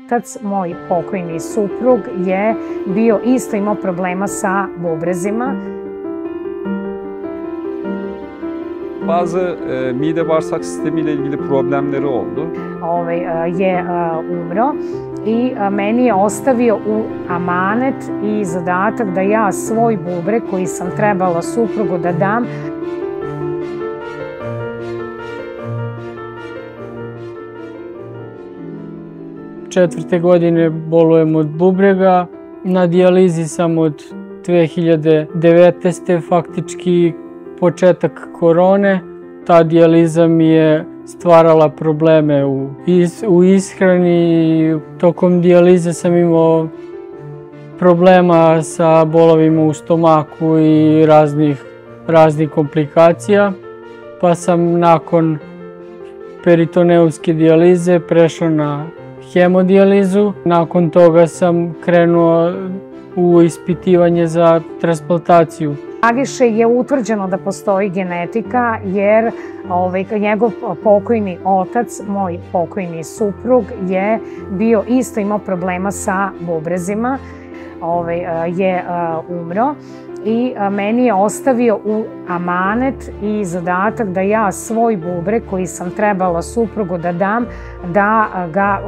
otac, moj pokojni suprug, je bio isto imao problema sa bubrezima. Bazı mide bağırsak sistemiyle ilgili problemleri oldu. Je umro i meni je ostavio u amanet i zadatak da ja svoj bubreg koji sam trebala suprugu da dam. Četvrte godine bolujem od bubrega. Na dijalizi sam od 2019. faktički početak korone. Ta dijaliza mi je stvarala probleme u ishrani. Tokom dijalize sam imao problema sa bolovima u stomaku i raznih komplikacija. Pa sam nakon peritoneumske dijalize prešao na hemodijalizu. Nakon toga sam krenuo u ispitivanje za transplantaciju. Dragiše je utvrđeno da postoji genetika jer njegov pokojni otac, moj pokojni suprug, je bio isto imao problema sa bubrezima, je umro i meni je ostavio u amanet i zadatak da ja svoj bubreg koji sam trebala suprugu da dam, da ga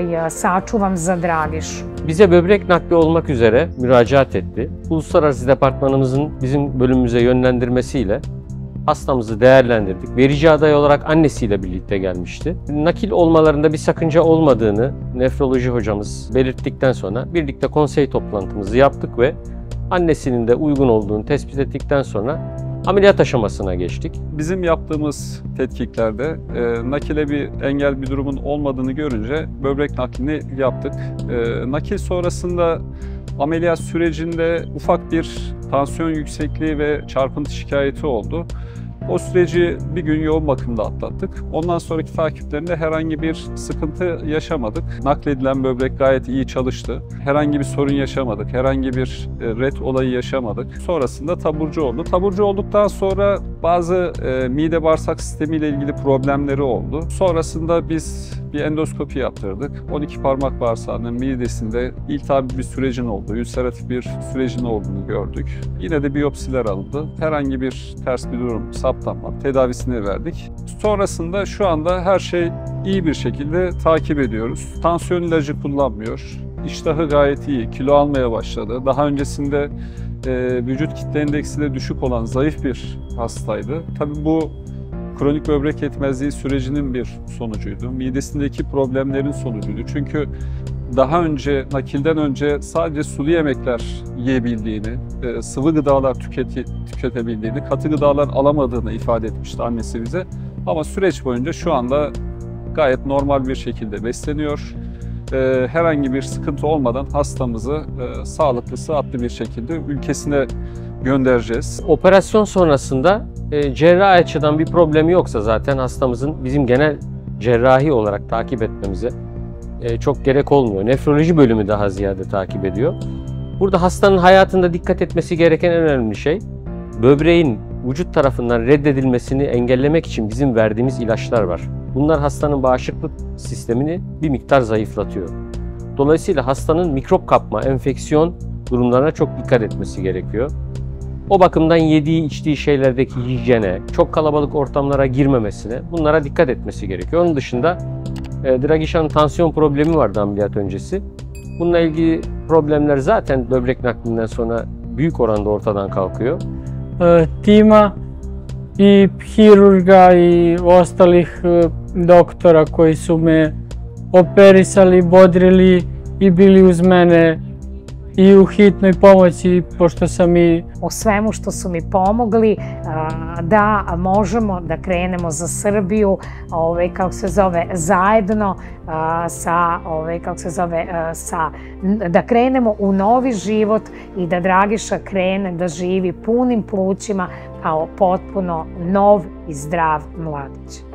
sačuvam za Dragišu. Bize böbrek nakli olmak üzere müracaat etti. Uluslararası departmanımızın bizim bölümümüze yönlendirmesiyle hastamızı değerlendirdik. Verici aday olarak annesiyle birlikte gelmişti. Nakil olmalarında bir sakınca olmadığını nefroloji hocamız belirttikten sonra birlikte konsey toplantımızı yaptık ve annesinin de uygun olduğunu tespit ettikten sonra ameliyat aşamasına geçtik. Bizim yaptığımız tetkiklerde nakile bir engel bir durumun olmadığını görünce böbrek naklini yaptık. Nakil sonrasında ameliyat sürecinde ufak bir tansiyon yüksekliği ve çarpıntı şikayeti oldu. O süreci bir gün yoğun bakımda atlattık. Ondan sonraki takiplerinde herhangi bir sıkıntı yaşamadık. Nakledilen böbrek gayet iyi çalıştı. Herhangi bir sorun yaşamadık. Herhangi bir ret olayı yaşamadık. Sonrasında taburcu oldu. Taburcu olduktan sonra bazı mide bağırsak sistemiyle ilgili problemleri oldu. Sonrasında biz bir endoskopi yaptırdık. 12 parmak bağırsağının midesinde iltihabi bir sürecin olduğu, ülseratif bir sürecin olduğunu gördük. Yine de biyopsiler alındı. Herhangi bir ters bir durum saptanmadı. Tedavisini verdik. Sonrasında şu anda her şey iyi bir şekilde takip ediyoruz. Tansiyon ilacı kullanmıyor. İştahı gayet iyi. Kilo almaya başladı. Daha öncesinde vücut kitle endeksiyle düşük olan zayıf bir hastaydı. Tabii bu kronik böbrek yetmezliği sürecinin bir sonucuydu. Midesindeki problemlerin sonucuydu. Çünkü daha önce, nakilden önce sadece sulu yemekler yiyebildiğini, sıvı gıdalar tüketebildiğini, katı gıdalar alamadığını ifade etmişti annesi bize. Ama süreç boyunca şu anda gayet normal bir şekilde besleniyor. Herhangi bir sıkıntı olmadan hastamızı sağlıklı, sıhhatli bir şekilde ülkesine göndereceğiz. Operasyon sonrasında cerrahi açıdan bir problemi yoksa zaten hastamızın bizim genel cerrahi olarak takip etmemize çok gerek olmuyor. Nefroloji bölümü daha ziyade takip ediyor. Burada hastanın hayatında dikkat etmesi gereken en önemli şey böbreğin vücut tarafından reddedilmesini engellemek için bizim verdiğimiz ilaçlar var. Bunlar hastanın bağışıklık sistemini bir miktar zayıflatıyor. Dolayısıyla hastanın mikrop kapma, enfeksiyon durumlarına çok dikkat etmesi gerekiyor. O bakımdan yediği, içtiği şeylerdeki hijyene, çok kalabalık ortamlara girmemesine, bunlara dikkat etmesi gerekiyor. Onun dışında Dragişa'nın tansiyon problemi vardı ameliyat öncesi. Bununla ilgili problemler zaten böbrek naklinden sonra büyük oranda ortadan kalkıyor. Tima i hirurga i ostalih doktora koji su me operisali, bodrili i bili uz mene i u hitnoj pomoći, pošto sam i... O svemu što su mi pomogli da možemo da krenemo za Srbiju, zajedno da krenemo u novi život i da Dragiša krene da živi punim plućima kao potpuno nov i zdrav mladić.